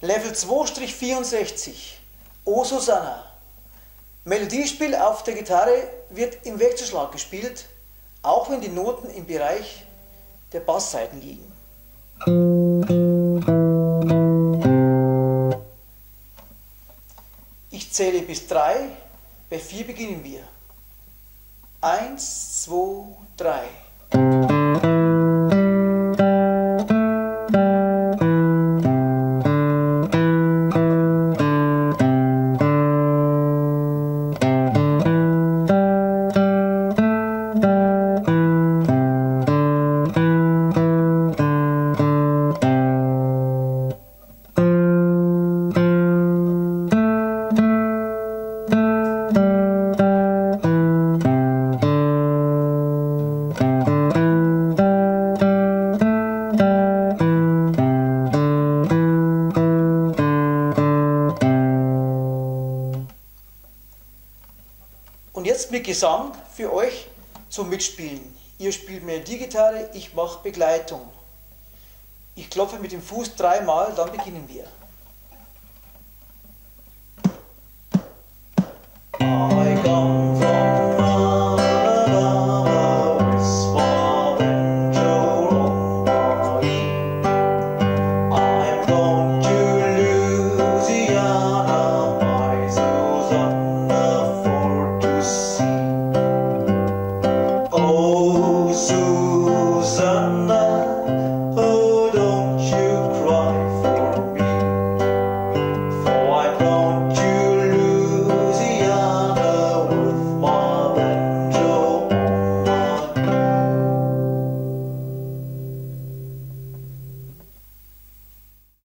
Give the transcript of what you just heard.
Level 2-64. O Susanna. Melodiespiel auf der Gitarre wird im Wechselschlag gespielt, auch wenn die Noten im Bereich der Basssaiten liegen. Ich zähle bis 3, bei 4 beginnen wir. 1, 2, 3. Und jetzt mit Gesang für euch zum Mitspielen. Ihr spielt Melodiegitarre, ich mache Begleitung. Ich klopfe mit dem Fuß 3-mal, dann beginnen wir. I come from Alabama, West Valentine, I'm going to Louisiana, my Susanna for to see. Oh, Susanna.